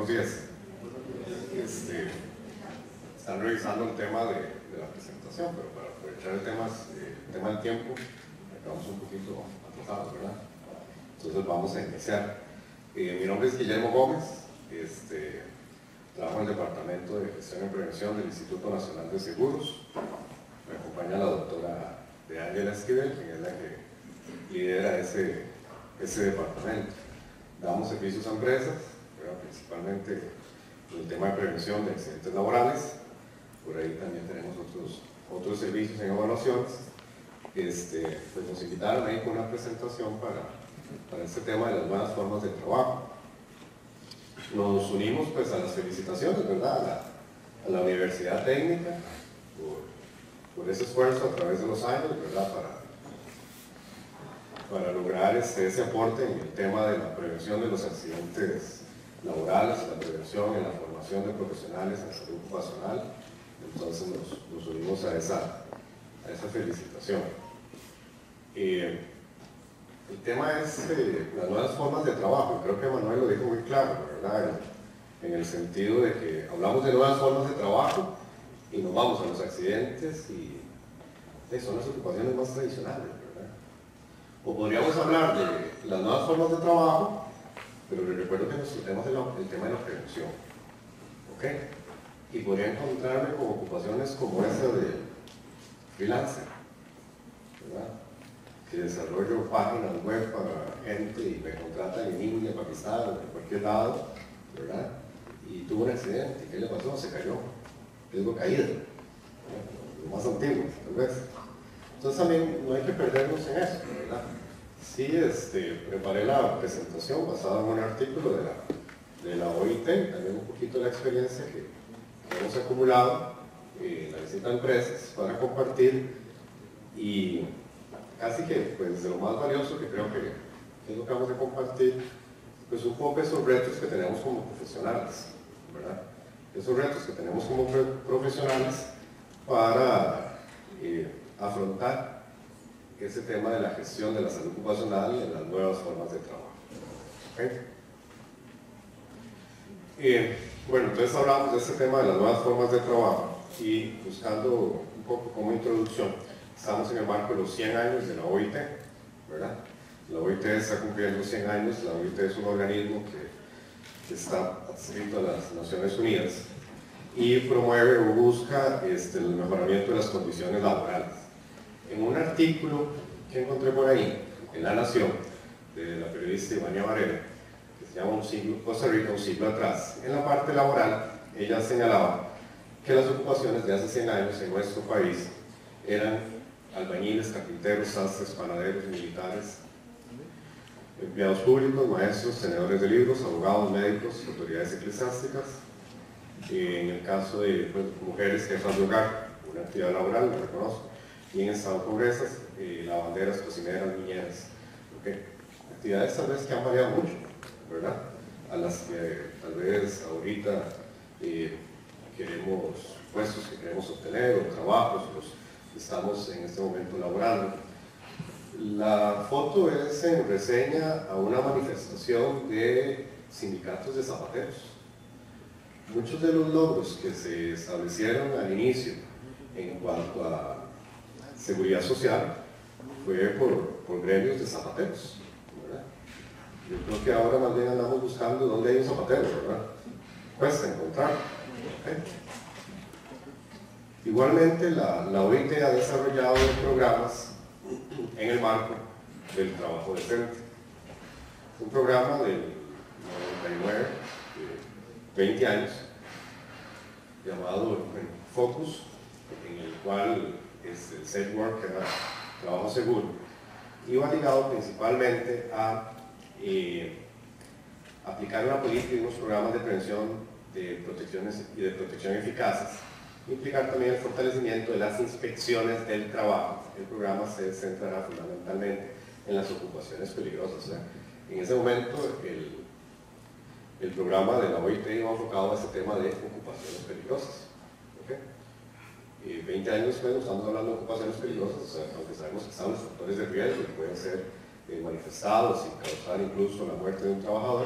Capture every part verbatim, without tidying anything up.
días. Este, están revisando el tema de, de la presentación, pero para aprovechar el tema, eh, el tema del tiempo, acabamos un poquito atrasados, ¿verdad? Entonces vamos a iniciar. Eh, mi nombre es Guillermo Gómez, este, trabajo en el Departamento de Gestión y Prevención del Instituto Nacional de Seguros. Me acompaña la doctora de Ángela Esquivel, quien es la que lidera ese, ese departamento. Damos servicios a empresas, ¿verdad? Principalmente en el tema de prevención de accidentes laborales. Por ahí también tenemos otros, otros servicios en evaluaciones. Este, pues nos invitaron ahí con una presentación para, para este tema de las nuevas formas de trabajo. Nos unimos pues a las felicitaciones, ¿verdad? A la, a la Universidad Técnica por, por ese esfuerzo a través de los años, ¿verdad? Para, para lograr este, ese aporte en el tema de la prevención de los accidentes laborales, la prevención en la formación de profesionales en salud ocupacional. Entonces nos, nos unimos a esa, a esa felicitación. Eh, el tema es eh, las nuevas formas de trabajo. Creo que Manuel lo dijo muy claro, ¿verdad? En, en el sentido de que hablamos de nuevas formas de trabajo y nos vamos a los accidentes y eh, son las ocupaciones más tradicionales, ¿verdad? O podríamos hablar de las nuevas formas de trabajo, pero les recuerdo que nuestro tema es el, el tema de la prevención, ¿ok? Y podría encontrarme con ocupaciones como esa de freelancer, ¿verdad? Que desarrollo páginas web para gente y me contratan en India, Pakistán, en cualquier lado, ¿verdad? Y tuvo un accidente. ¿Qué le pasó? Se cayó. Riesgo caída. Lo más antiguo, tal vez. Entonces también no hay que perdernos en eso, ¿verdad? Sí, este, preparé la presentación basada en un artículo de la, de la O I T, también un poquito de la experiencia que, que hemos acumulado en la visita a empresas para compartir y casi que pues de lo más valioso que creo que, que es lo que vamos a compartir, pues un poco esos retos que tenemos como profesionales, ¿verdad? Esos retos que tenemos como profesionales para eh, afrontar ese tema de la gestión de la salud ocupacional y en las nuevas formas de trabajo. ¿Okay? Eh, bueno, entonces hablamos de ese tema de las nuevas formas de trabajo y buscando un poco como introducción, estamos en el marco de los cien años de la O I T, ¿verdad? La O I T está cumpliendo cien años, la O I T es un organismo que, que está adscrito a las Naciones Unidas y promueve o busca este, el mejoramiento de las condiciones laborales. En un artículo que encontré por ahí, en La Nación, de la periodista Ivania Varela, que se llama un siglo, Costa Rica, un siglo atrás, en la parte laboral, ella señalaba que las ocupaciones de hace cien años en nuestro país eran albañiles, carpinteros, sastres, panaderos, militares, empleados públicos, maestros, tenedores de libros, abogados, médicos, autoridades eclesiásticas, en el caso de pues, mujeres jefas de hogar, una actividad laboral, lo reconozco, y en estado de pobreza, eh, lavanderas, cocineras, niñeras, ¿okay? Actividades tal vez que han variado mucho, ¿verdad? A las que tal vez ahorita eh, queremos puestos que queremos obtener o trabajos, los estamos en este momento laborando. La foto es en reseña a una manifestación de sindicatos de zapateros. Muchos de los logros que se establecieron al inicio en cuanto a seguridad social fue por, por gremios de zapateros, ¿verdad? Yo creo que ahora más bien andamos buscando dónde hay un zapatero, ¿verdad? Cuesta encontrar. ¿Okay? Igualmente, la, la O I T ha desarrollado programas en el marco del trabajo decente. Un programa del noventa y nueve, de veinte años, llamado bueno, Focus, en el cual es el Safe Work, que era trabajo seguro, iba ligado principalmente a eh, aplicar una política y unos programas de prevención de protecciones y de protección eficaces, implicar también el fortalecimiento de las inspecciones del trabajo. El programa se centrará fundamentalmente en las ocupaciones peligrosas. ¿eh? En ese momento el, el programa de la O I T iba enfocado a ese tema de ocupaciones peligrosas. ¿Okay? Y veinte años después nos estamos hablando de ocupaciones peligrosas, o sea, aunque sabemos que están los factores de riesgo que pueden ser eh, manifestados y causar incluso la muerte de un trabajador,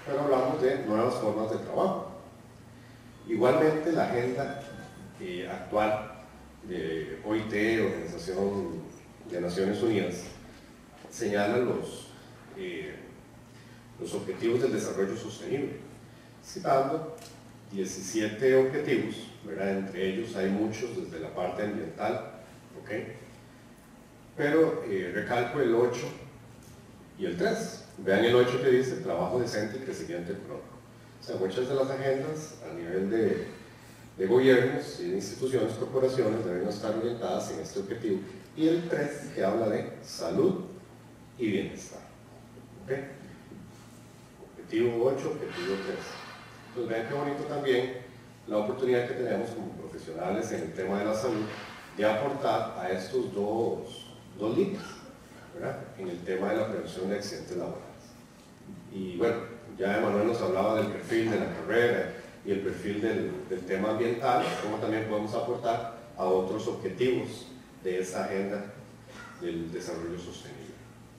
pero hablamos de nuevas formas de trabajo. Igualmente, la agenda eh, actual de O I T, Organización de Naciones Unidas, señala los, eh, los objetivos del desarrollo sostenible, citando diecisiete objetivos, ¿verdad? Entre ellos hay muchos desde la parte ambiental, ¿okay? Pero eh, recalco el ocho y el tres. Vean el ocho que dice trabajo decente y crecimiento económico. O sea, muchas de las agendas a nivel de, de gobiernos y de instituciones, corporaciones deben estar orientadas en este objetivo. Y el tres que habla de salud y bienestar. ¿Okay? Objetivo ocho, objetivo tres. Entonces vean qué bonito también la oportunidad que tenemos como profesionales en el tema de la salud de aportar a estos dos, dos líneas, ¿verdad? En el tema de la prevención de accidentes laborales. Y bueno, ya Emanuel nos hablaba del perfil de la carrera y el perfil del, del tema ambiental, cómo también podemos aportar a otros objetivos de esa agenda del desarrollo sostenible.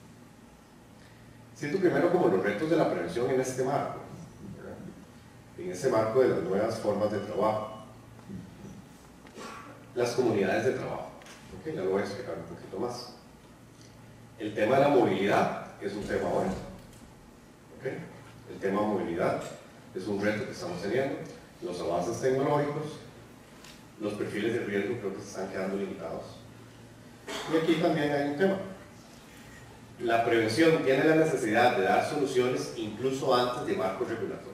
Siento primero como los retos de la prevención en este marco, ¿verdad? En ese marco de las nuevas formas de trabajo. Las comunidades de trabajo. Okay, ya lo voy a explicar un poquito más. El tema de la movilidad es un tema bueno. Okay. El tema de movilidad es un reto que estamos teniendo. Los avances tecnológicos, los perfiles de riesgo creo que se están quedando limitados. Y aquí también hay un tema. La prevención tiene la necesidad de dar soluciones incluso antes de marcos regulatorios.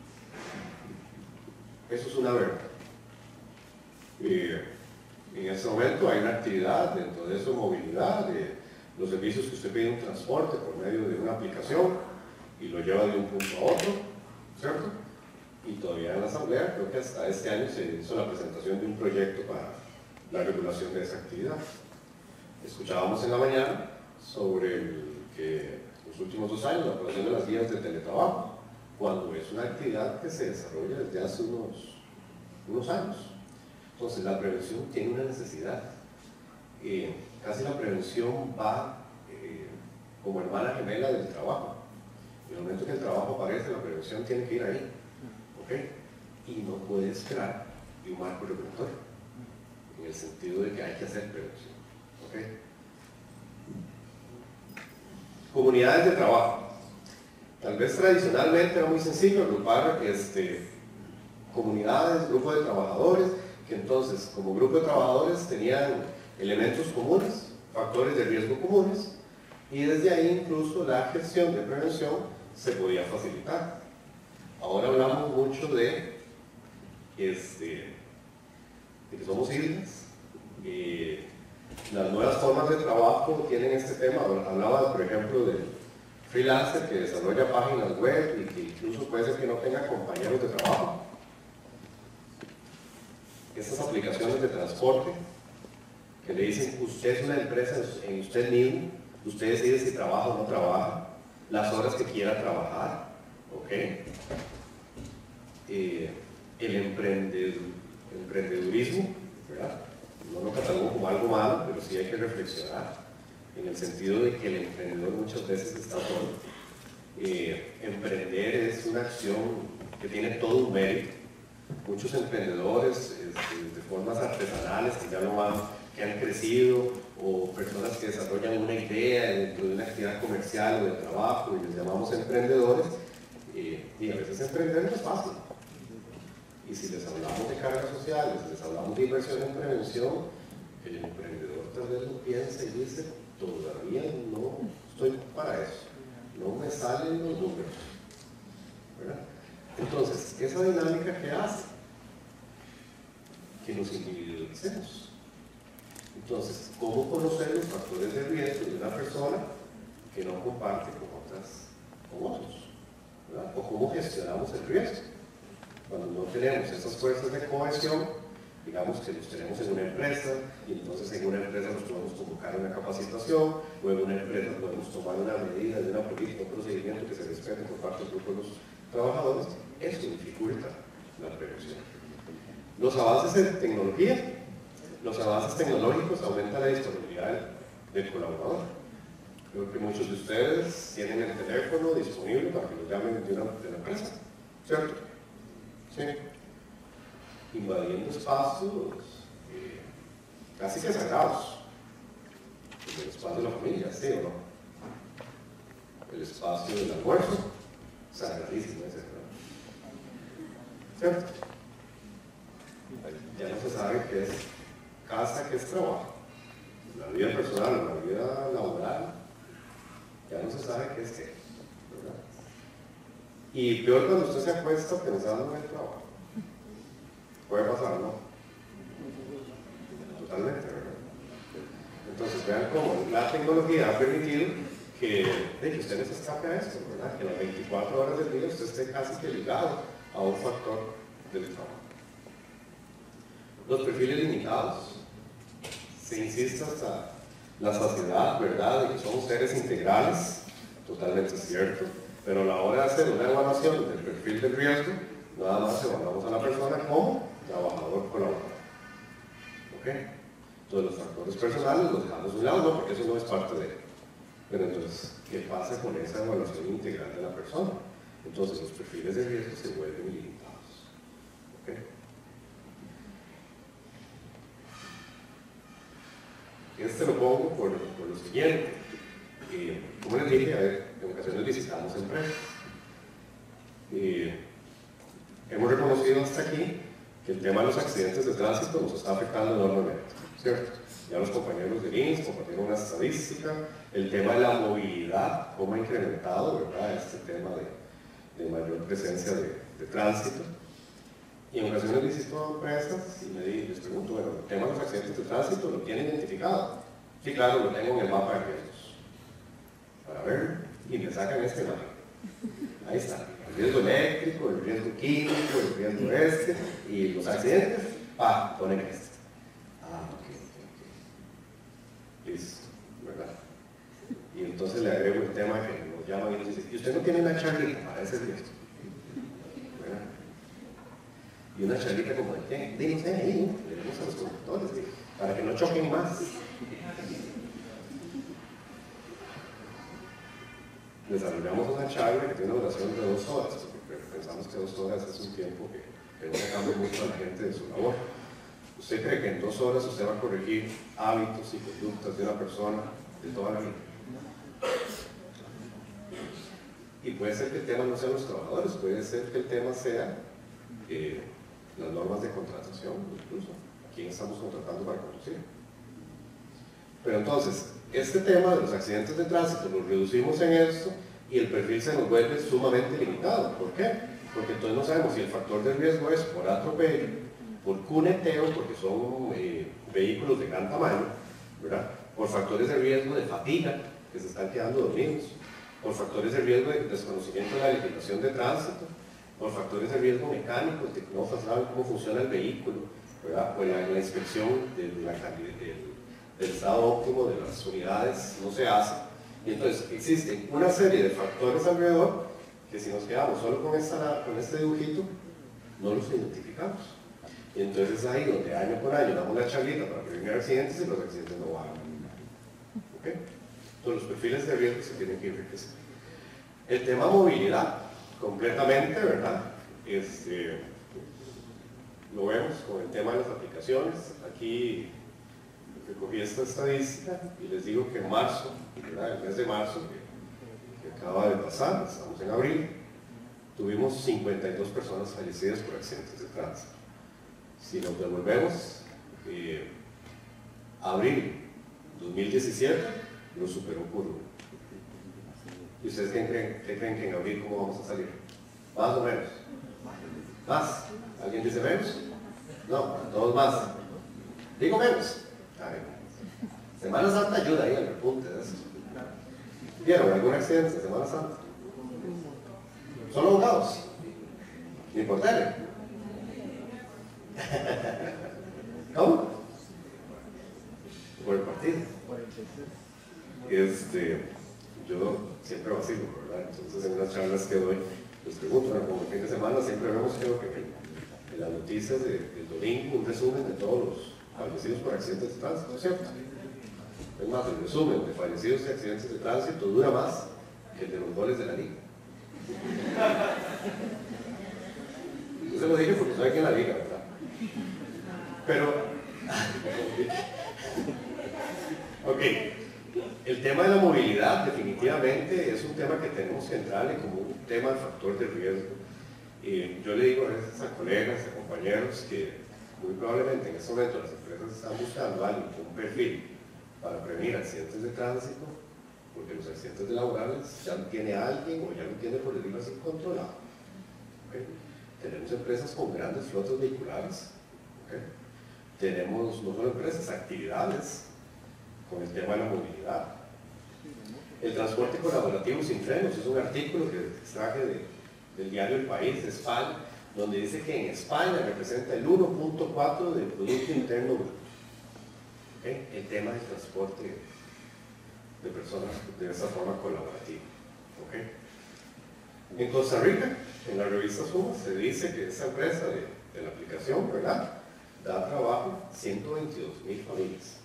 Eso es una verdad. Eh, en este momento hay una actividad dentro de eso, movilidad, de los servicios que usted pide un transporte por medio de una aplicación y lo lleva de un punto a otro, ¿cierto? Y todavía en la Asamblea, creo que hasta este año se hizo la presentación de un proyecto para la regulación de esa actividad. Escuchábamos en la mañana sobre el, que los últimos dos años la aprobación de las guías de teletrabajo, cuando es una actividad que se desarrolla desde hace unos, unos años. Entonces la prevención tiene una necesidad. Eh, casi la prevención va eh, como hermana gemela del trabajo. En el momento que el trabajo aparece, la prevención tiene que ir ahí. ¿Okay? Y no puede esperar de un marco regulatorio, en el sentido de que hay que hacer prevención. ¿Okay? Comunidades de trabajo. Tal vez tradicionalmente era muy sencillo agrupar este, comunidades, grupos de trabajadores, que entonces como grupo de trabajadores tenían elementos comunes, factores de riesgo comunes, y desde ahí incluso la gestión de prevención se podía facilitar. Ahora hablamos mucho de, este, de que somos islas, eh, las nuevas formas de trabajo tienen este tema. Hablaba por ejemplo del freelancer que desarrolla páginas web y que incluso puede ser que no tenga compañeros de trabajo. Estas aplicaciones de transporte que le dicen, usted es una empresa en usted mismo, usted decide si trabaja o no trabaja, las horas que quiera trabajar, ¿ok? Eh, el emprendedor, emprendedurismo, ¿verdad? No lo catalogo como algo malo, pero sí hay que reflexionar en el sentido de que el emprendedor muchas veces está solo. Eh, emprender es una acción que tiene todo un mérito. Muchos emprendedores este, de formas artesanales que ya lo han, que han crecido, o personas que desarrollan una idea dentro de una actividad comercial o de trabajo y les llamamos emprendedores, eh, y a veces emprender no es fácil. Y si les hablamos de cargas sociales, si les hablamos de inversión en prevención, el emprendedor tal vez lo piensa y dice, todavía no estoy para eso, no me salen los números, ¿verdad? Entonces, esa dinámica que hace que nos individualicemos. Entonces, ¿cómo conocer los factores de riesgo de una persona que no comparte con otras, con otros, ¿verdad? O cómo gestionamos el riesgo cuando no tenemos esas fuerzas de cohesión, digamos que los tenemos en una empresa y entonces en una empresa nos podemos convocar a una capacitación, o en una empresa podemos tomar una medida de una política, un procedimiento que se respete por parte del grupo de los trabajadores. Esto dificulta la prevención. Los avances en tecnología, los avances tecnológicos aumentan la disponibilidad del, del colaborador. Creo que muchos de ustedes tienen el teléfono disponible para que los llamen de, una, de la empresa, ¿cierto? Sí. Invadiendo espacios eh, casi que sagrados. El espacio de la familia, ¿sí o no? El espacio del almuerzo, sagradísimo ese, ¿no? ¿Cierto? Ya no se sabe qué es casa, qué es trabajo. La vida personal, la vida laboral, ya no se sabe qué es qué, ¿verdad? Y peor cuando usted se acuesta pensando en el trabajo. Puede pasar, ¿no? Totalmente, ¿verdad? Entonces vean cómo la tecnología ha permitido que, de que usted no se escape a esto, ¿verdad? Que las veinticuatro horas del día usted esté casi que ligado a un factor del trabajo. Los perfiles limitados. Se insiste hasta la saciedad, ¿verdad?, de que somos seres integrales, totalmente cierto, pero a la hora de hacer una evaluación del perfil de riesgo, nada más evaluamos a la persona como trabajador colaborador. ¿Ok? Entonces los factores personales los dejamos de un lado, no, porque eso no es parte de él. Pero entonces, ¿qué pasa con esa evaluación integral de la persona? Entonces los perfiles de riesgo se vuelven ilimitados. ¿Ok? Este lo pongo por, por lo siguiente. Eh, como les dije, a ver, en ocasiones visitamos empresas. Eh, hemos reconocido hasta aquí que el tema de los accidentes de tránsito nos está afectando enormemente, ¿cierto? Ya los compañeros de I N S compartieron una estadística, el tema de la movilidad, cómo ha incrementado, ¿verdad?, este tema de, de mayor presencia de, de tránsito. Y en ocasiones visito empresas y me digo, les pregunto, bueno, el tema de los accidentes de tránsito lo tienen identificado. Sí, claro, lo tengo en el mapa de riesgos. Para ver, y me sacan este mapa. Ahí está, el riesgo eléctrico, el riesgo químico, el riesgo este, y los accidentes, pa, ponen este. Ah, ok, ok, ok. Listo, ¿verdad? Y entonces le agrego el tema que nos llaman y nos dicen, ¿y usted no tiene una charlita para ese riesgo? Y una charlita como de qué, dinos ahí, le damos a los conductores, para que no choquen más. Desarrollamos una charla que tiene una duración de dos horas, porque pensamos que dos horas es un tiempo que, que no cambia mucho a la gente de su labor. ¿Usted cree que en dos horas usted va a corregir hábitos y conductas de una persona de toda la vida? Y puede ser que el tema no sean los trabajadores, puede ser que el tema sea eh, las normas de contratación, incluso a quién estamos contratando para conducir. Pero entonces, este tema de los accidentes de tránsito lo reducimos en esto y el perfil se nos vuelve sumamente limitado. ¿Por qué? Porque entonces no sabemos si el factor de riesgo es por atropello, por cuneteo, porque son eh, vehículos de gran tamaño, ¿verdad?, por factores de riesgo de fatiga, que se están quedando dormidos, por factores de riesgo de desconocimiento de la legislación de tránsito, por factores de riesgo mecánicos, de que no saben cómo funciona el vehículo, ¿verdad?, por la, la inspección de, de la, del, del estado óptimo de las unidades no se hace. Y entonces existen una serie de factores alrededor que si nos quedamos solo con, esta, con este dibujito, no los identificamos. Y entonces es ahí donde año por año damos una charlita para prevenir accidentes y los accidentes no van. ¿Okay? Entonces los perfiles de riesgo se tienen que enriquecer. El tema movilidad, completamente, ¿verdad? Este, lo vemos con el tema de las aplicaciones. Aquí recogí esta estadística y les digo que en marzo, ¿verdad?, el mes de marzo, que, que acaba de pasar, estamos en abril, tuvimos cincuenta y dos personas fallecidas por accidentes de tránsito. Si nos devolvemos, eh, abril dos mil diecisiete lo superó por uno. ¿Y ustedes qué creen, qué creen que en abril cómo vamos a salir? ¿Más o menos? ¿Más? ¿Alguien dice menos? No, todos más. Digo menos. A ver. Semana Santa ayuda ahí al repunte de eso. ¿Vieron algún accidente en Semana Santa? ¿Solo abogados? ¿Ni por tele? ¿Cómo? Por el partido. Este, yo siempre vacilo, ¿verdad? Entonces en unas charlas que doy, les pregunto, bueno, como el fin de semana siempre vemos, creo que en las noticias de, del domingo, un resumen de todos los fallecidos por accidentes de tránsito, ¿no es cierto? Es más, el resumen de fallecidos y accidentes de tránsito dura más que el de los goles de la liga. Yo se lo dije porque soy aquí en la liga, ¿verdad? Pero, ok, el tema de la movilidad definitivamente es un tema que tenemos que entrarle como un tema de factor de riesgo. Y yo le digo a veces a colegas, a compañeros que muy probablemente en este momento las empresas están buscando a alguien con un perfil para prevenir accidentes de tránsito, porque los accidentes laborales ya lo tiene alguien o ya lo tiene por decirlo así controlado. ¿Okay? Tenemos empresas con grandes flotas vehiculares. ¿Okay? Tenemos no solo empresas, actividades con el tema de la movilidad. El transporte colaborativo sin frenos es un artículo que extraje de, del diario El País de España, donde dice que en España representa el uno punto cuatro del Producto Interno Bruto. ¿Okay? El tema del transporte de personas de esa forma colaborativa. ¿Okay? En Costa Rica, en la revista Suma, se dice que esa empresa de, de la aplicación, ¿verdad?, da trabajo a ciento veintidós mil familias.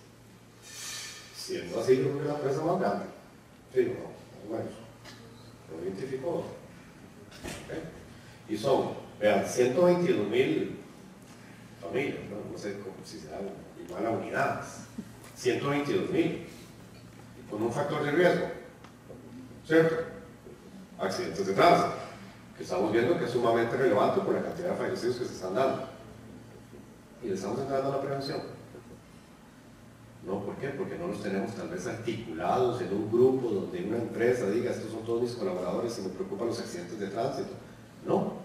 Siendo así, creo que es la empresa más grande. Sí, no, bueno, lo identificó. ¿Okay? Y son, vean, ciento veintidós mil familias, ¿no? No sé cómo si será igual a unidades. ciento veintidós mil, con un factor de riesgo, ¿cierto? Accidentes de tránsito, que estamos viendo que es sumamente relevante por la cantidad de fallecidos que se están dando. Y le estamos entrando a la prevención. ¿No? ¿Por qué? Porque no los tenemos tal vez articulados en un grupo donde una empresa diga, estos son todos mis colaboradores y me preocupan los accidentes de tránsito. No.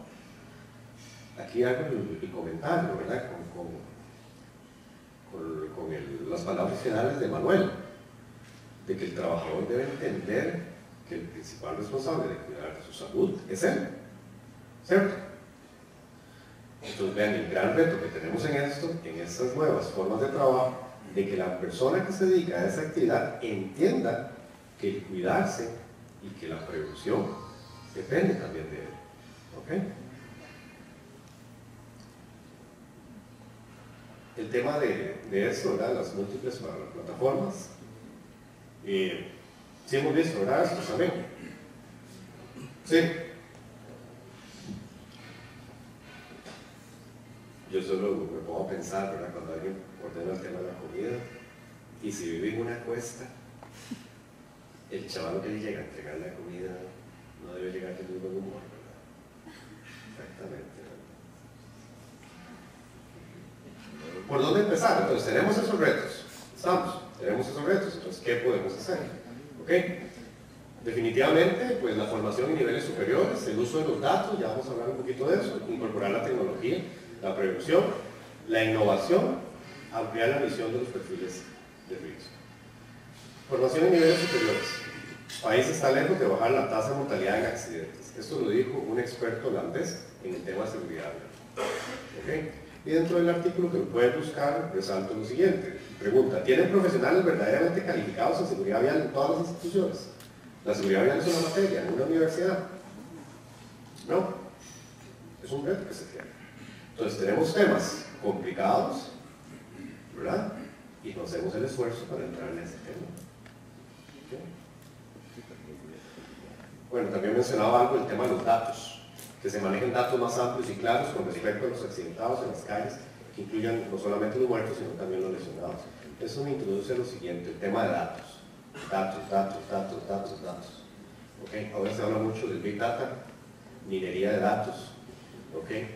Aquí hago el, el comentario, ¿verdad? Con, con, con, con el, las palabras finales de Manuel, de que el trabajador debe entender que el principal responsable de cuidar de su salud es él, ¿cierto? Entonces vean el gran reto que tenemos en esto, en estas nuevas formas de trabajo, de que la persona que se dedica a esa actividad entienda que el cuidarse y que la prevención depende también de él. ¿Ok? El tema de, de esto, ¿verdad? Las múltiples plataformas. Eh, sí hemos visto, ¿verdad? Esto también. Sí. Yo solo me pongo a pensar, ¿verdad? Cuando alguien ordena el tema de la comida, y si vive en una cuesta, el chaval que le llega a entregar la comida no debe llegar de muy buen humor, ¿verdad? Exactamente. ¿Verdad? ¿Por dónde empezar? Entonces, tenemos esos retos. Estamos, tenemos esos retos. Entonces, ¿qué podemos hacer? ¿Ok? Definitivamente, pues la formación en niveles superiores, el uso de los datos, ya vamos a hablar un poquito de eso, incorporar la tecnología, la prevención, la innovación, ampliar la visión de los perfiles de riesgo. Formación en niveles superiores. El país está lejos de bajar la tasa de mortalidad en accidentes. Esto lo dijo un experto holandés en el tema de seguridad vial. ¿Okay? Y dentro del artículo que pueden buscar, resalto lo siguiente. Pregunta, ¿tienen profesionales verdaderamente calificados en seguridad vial en todas las instituciones? ¿La seguridad vial es una materia en una universidad? No. Es un reto que se tiene. Entonces tenemos temas complicados, ¿verdad? Y nos hacemos el esfuerzo para entrar en ese tema. ¿Okay? Bueno, también mencionaba algo el tema de los datos, que se manejen datos más amplios y claros con respecto a los accidentados en las calles, que incluyan no solamente los muertos, sino también los lesionados. Eso me introduce a lo siguiente, el tema de datos. Datos, datos, datos, datos, datos. ¿Okay? Ahora se habla mucho del Big Data, minería de datos. ¿Okay?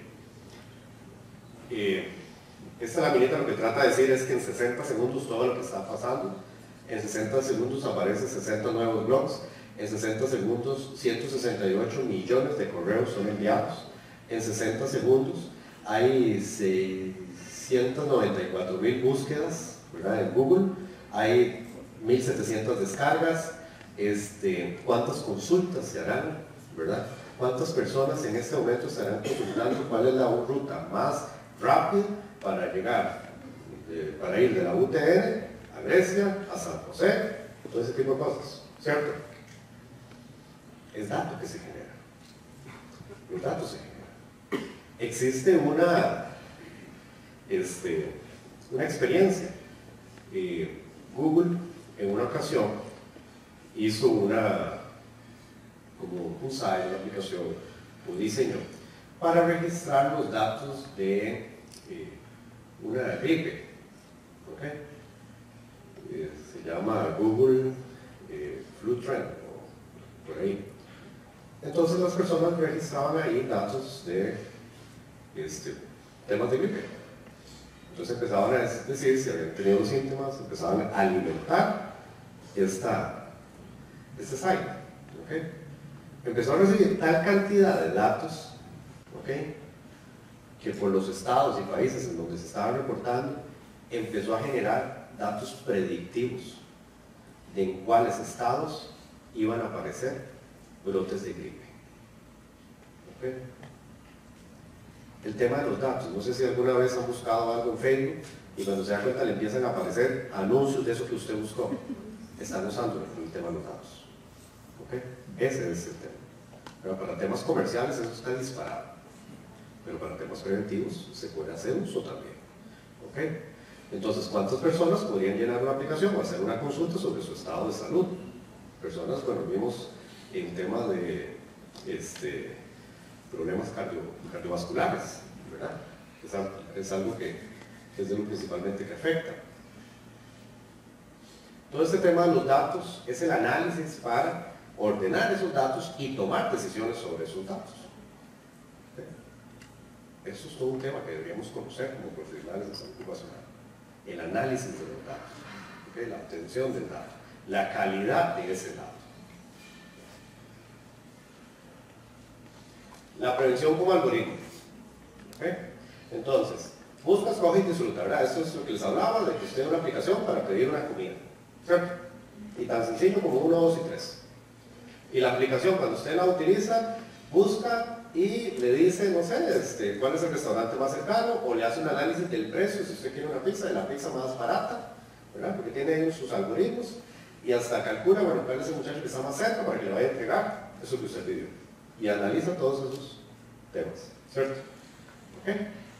Eh, esta laminita lo que trata de decir es que en sesenta segundos todo lo que está pasando, en sesenta segundos aparecen sesenta nuevos blogs, en sesenta segundos ciento sesenta y ocho millones de correos son enviados, en sesenta segundos hay seiscientas noventa y cuatro mil búsquedas, ¿verdad? En Google, hay mil setecientas descargas, este, cuántas consultas se harán, ¿verdad? ¿Cuántas personas en este momento estarán consultando cuál es la ruta más rápida para llegar, eh, para ir de la U T N a Grecia, a San José, todo ese tipo de cosas, ¿cierto? Es dato que se genera. Los datos se generan. Existe una, este, una experiencia. Eh, Google en una ocasión hizo una, como un site, una aplicación, un diseño, para registrar los datos de eh, una gripe, ¿okay? eh, se llama Google eh, Flu Trend, o por ahí. Entonces las personas registraban ahí datos de este, temas de gripe. Entonces empezaban a decir si habían tenido síntomas, empezaban a alimentar esta, este site. ¿Okay? Empezó a recibir tal cantidad de datos, ¿okay?, que por los estados y países en donde se estaban reportando, empezó a generar datos predictivos de en cuáles estados iban a aparecer brotes de gripe. ¿Okay? El tema de los datos, no sé si alguna vez han buscado algo en Facebook y cuando se da cuenta le empiezan a aparecer anuncios de eso que usted buscó. Están usando el tema de los datos. ¿Okay? Ese es el tema. Pero para temas comerciales eso está disparado. Pero para temas preventivos se puede hacer uso también. ¿Okay? Entonces, ¿cuántas personas podrían llenar una aplicación o hacer una consulta sobre su estado de salud? Personas, bueno, vimos en tema de este, problemas cardio, cardiovasculares, ¿verdad? Es algo, es algo que es de lo principalmente que afecta. Todo este tema de los datos es el análisis para ordenar esos datos y tomar decisiones sobre esos datos. ¿Okay? Eso es todo un tema que deberíamos conocer como profesionales de salud ocupacional. El análisis de los datos, ¿okay?, la obtención del dato, la calidad de ese dato. La prevención como algoritmo. ¿Okay? Entonces, buscas, coge y disfruta, ¿verdad? Esto es lo que les hablaba, de que usted tiene una aplicación para pedir una comida, ¿cierto? Y tan sencillo como uno, dos y tres. Y la aplicación, cuando usted la utiliza, busca y le dice, no sé, este, cuál es el restaurante más cercano, o le hace un análisis del precio, si usted quiere una pizza, de la pizza más barata, ¿verdad? Porque tiene ahí sus algoritmos, y hasta calcula, bueno, cuál es el muchacho que está más cerca para que le vaya a entregar eso que usted pidió. Y analiza todos esos temas, ¿cierto? ¿Ok?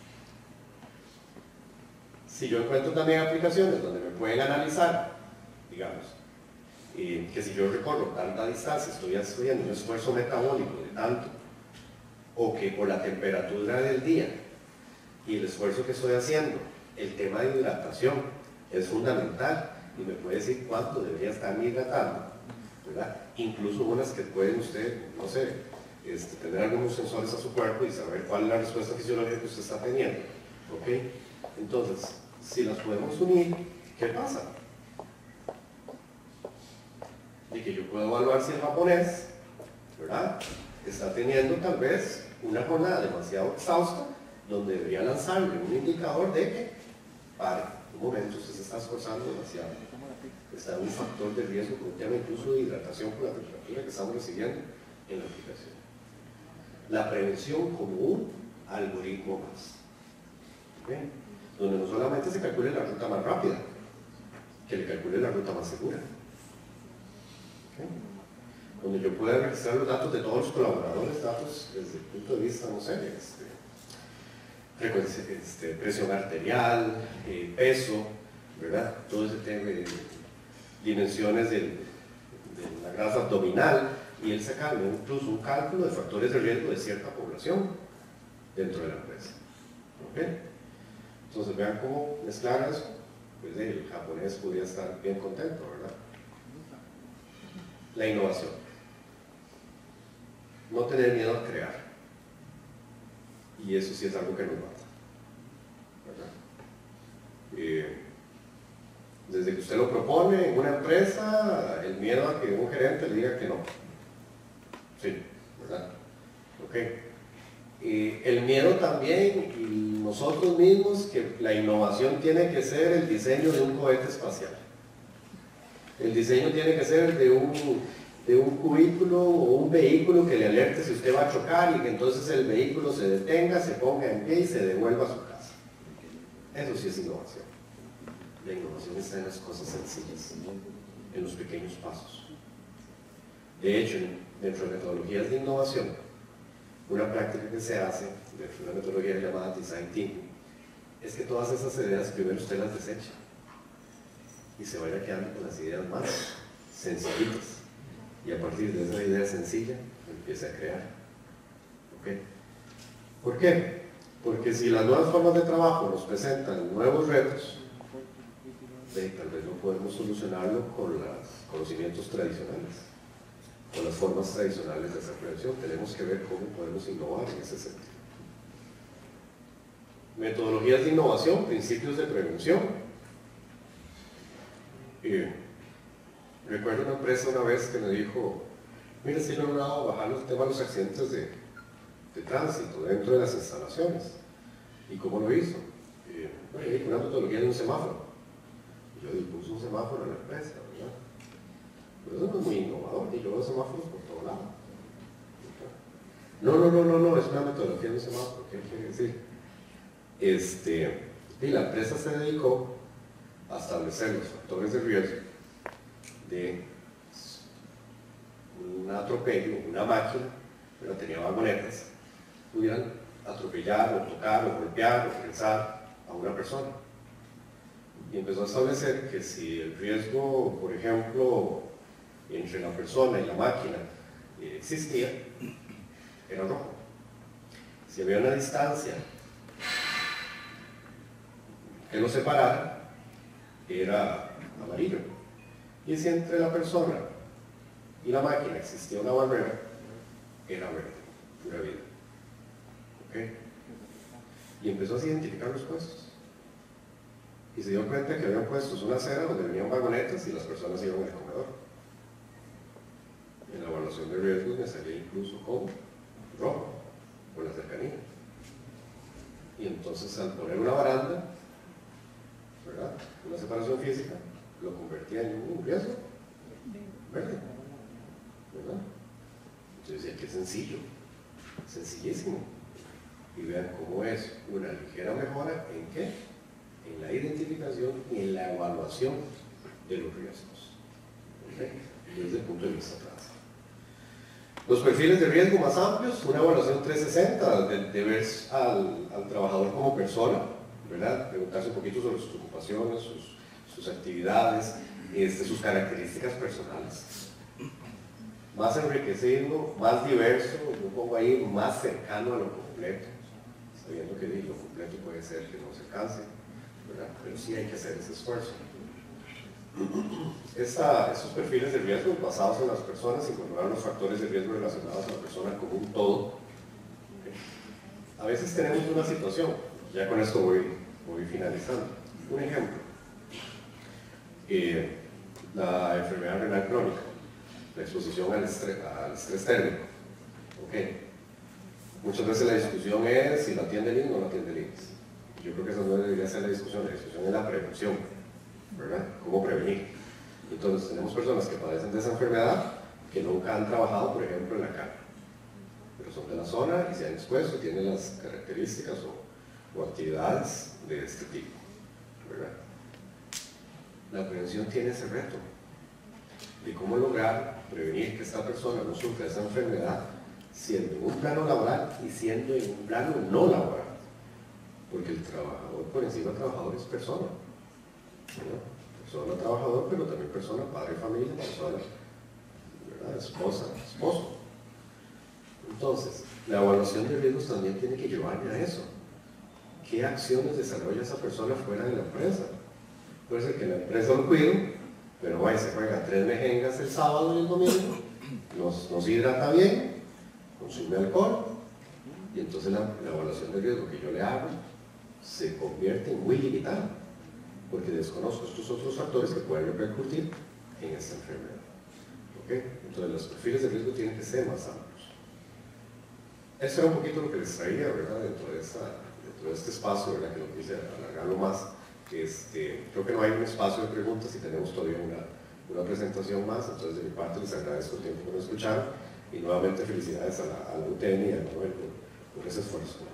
Si yo encuentro también aplicaciones donde me pueden analizar, digamos, y que si yo recorro tanta distancia, estoy haciendo un esfuerzo metabólico de tanto, o que por la temperatura del día y el esfuerzo que estoy haciendo, el tema de hidratación es fundamental y me puede decir cuánto debería estar hidratando, ¿verdad? Incluso unas que pueden usted, no sé, este, tener algunos sensores a su cuerpo y saber cuál es la respuesta fisiológica que usted está teniendo, ¿ok? Entonces, si las podemos unir, ¿qué pasa? De que yo puedo evaluar si el japonés, ¿verdad?, está teniendo tal vez una jornada demasiado exhausta donde debería lanzarle un indicador de que, pare, un momento, usted se está esforzando demasiado, está en un factor de riesgo con un tema incluso de hidratación por la temperatura que estamos recibiendo en la aplicación. La prevención como un algoritmo más, ¿okay?, donde no solamente se calcule la ruta más rápida, que le calcule la ruta más segura, ¿okay?, donde yo pueda registrar los datos de todos los colaboradores, datos desde el punto de vista, no sé, este, frecuencia, este, presión arterial, eh, peso, ¿verdad? Todo ese tema de dimensiones del, de la grasa abdominal, y él saca incluso un cálculo de factores de riesgo de cierta población dentro de la empresa. ¿Okay? Entonces vean cómo mezclar eso, pues el japonés podría estar bien contento, ¿verdad? La innovación. No tener miedo a crear. Y eso sí es algo que nos mata, ¿verdad? Eh, desde que usted lo propone en una empresa, el miedo a que un gerente le diga que no. Sí, ¿verdad? Ok. Eh, el miedo también, y nosotros mismos, que la innovación tiene que ser el diseño de un cohete espacial. El diseño tiene que ser de un, de un cubículo o un vehículo que le alerte si usted va a chocar y que entonces el vehículo se detenga, se ponga en pie y se devuelva a su casa. Eso sí es innovación. La innovación está en las cosas sencillas, en los pequeños pasos. De hecho, dentro de metodologías de innovación, una práctica que se hace, dentro de una metodología llamada Design Thinking, es que todas esas ideas primero usted las desecha. y se vaya quedando con las ideas más sencillitas. Y a partir de esa idea sencilla, empiece a crear. ¿Okay? ¿Por qué? Porque si las nuevas formas de trabajo nos presentan nuevos retos, de, tal vez no podemos solucionarlo con los conocimientos tradicionales, con las formas tradicionales de hacer prevención. Tenemos que ver cómo podemos innovar en ese sentido. Metodologías de innovación, principios de prevención. Y recuerdo una empresa una vez que me dijo, mira, si no he logrado bajar el tema de los accidentes de, de tránsito dentro de las instalaciones. ¿Y cómo lo hizo? Y, bueno, una metodología de un semáforo. Y yo digo, puse un semáforo en la empresa, ¿verdad? Pero eso no es muy innovador, y yo veo semáforos por todo lado. No, no, no, no, no, es una metodología de un semáforo. ¿Qué quiere decir? Este, y la empresa se dedicó a establecer los factores de riesgo de un atropello, una máquina, pero tenía vagonetas, pudieran atropellar o tocar o golpear o pensar a una persona. Y empezó a establecer que si el riesgo, por ejemplo, entre la persona y la máquina eh, existía, era rojo. Si había una distancia que lo separara, era amarillo. Y si entre la persona y la máquina existía una barrera, era verde, pura vida. ¿Okay? Y empezó a identificar los puestos. Y se dio cuenta que habían puestos una acera donde venían vagonetas y las personas iban al comedor. En la evaluación de riesgos me salía incluso como rojo, por la cercanía. Y entonces al poner una baranda, ¿verdad?, una separación física, lo convertía en un riesgo verde, ¿verdad? Entonces decía, qué sencillo, sencillísimo. Y vean cómo es una ligera mejora en qué, en la identificación y en la evaluación de los riesgos, ¿okay?, desde el punto de vista práctico. Los perfiles de riesgo más amplios, una evaluación trescientos sesenta, de, de ver al, al trabajador como persona, ¿verdad?, preguntarse un poquito sobre sus ocupaciones, sus, sus actividades, este, sus características personales. Más enriquecido, más diverso, yo pongo ahí más cercano a lo completo, sabiendo que lo completo puede ser que no se alcance, ¿verdad?, pero sí hay que hacer ese esfuerzo. Esta, estos perfiles de riesgo basados en las personas incorporan los factores de riesgo relacionados a la persona como un todo. ¿Okay? A veces tenemos una situación, ya con esto voy, voy finalizando. Un ejemplo, eh, la enfermedad renal crónica, la exposición al estrés, al estrés térmico. ¿Okay? Muchas veces la discusión es si lo atiende el I M S S o no lo atiende el I M S S. Yo creo que eso no debería ser la discusión, la discusión es la prevención, ¿verdad? ¿Cómo prevenir? Entonces tenemos personas que padecen de esa enfermedad que nunca han trabajado, por ejemplo, en la carne, pero son de la zona y se han expuesto y tienen las características o, o actividades de este tipo, ¿verdad? La prevención tiene ese reto de cómo lograr prevenir que esta persona no sufra esa enfermedad siendo en un plano laboral y siendo en un plano no laboral, porque el trabajador por encima del trabajador es persona, ¿verdad? Persona, trabajador, pero también persona, padre, familia, persona, ¿verdad?, esposa, esposo. Entonces, la evaluación de riesgos también tiene que llevarme a eso. ¿Qué acciones desarrolla esa persona fuera de la empresa? Puede ser que la empresa lo cuide, pero vaya, se juega tres mejengas el sábado y el domingo, nos, nos hidrata bien, consume alcohol, y entonces la, la evaluación de riesgo que yo le hago se convierte en muy limitada, porque desconozco estos otros factores que pueden repercutir en esta enfermedad. ¿Okay? Entonces los perfiles de riesgo tienen que ser más amplios. Esto era un poquito lo que les traía, ¿verdad?, dentro de, esta, dentro de este espacio, ¿verdad?, que no quise alargarlo más. Este, creo que no hay un espacio de preguntas y tenemos todavía una, una presentación más, entonces de mi parte les agradezco el tiempo que me escucharon y nuevamente felicidades a la, a la U T N y a Manuel por, por ese esfuerzo.